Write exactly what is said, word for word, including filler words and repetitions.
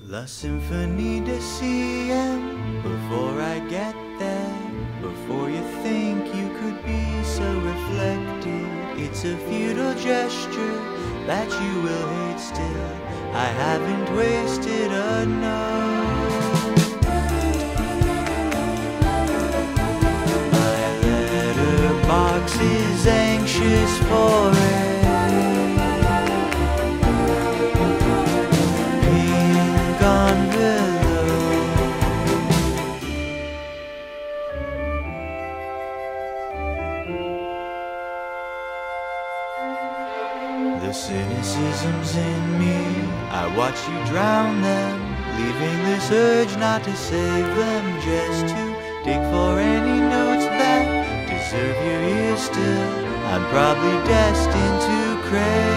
La Symphonie de Siham. Before I get there, before you think you could be so reflective, it's a futile gesture that you will hate still. I haven't wasted a note. My letterbox is anxious for it. The cynicisms in me, I watch you drown them, leaving this urge not to save them, just to dig for any notes that deserve your ear still. I'm probably destined to crave.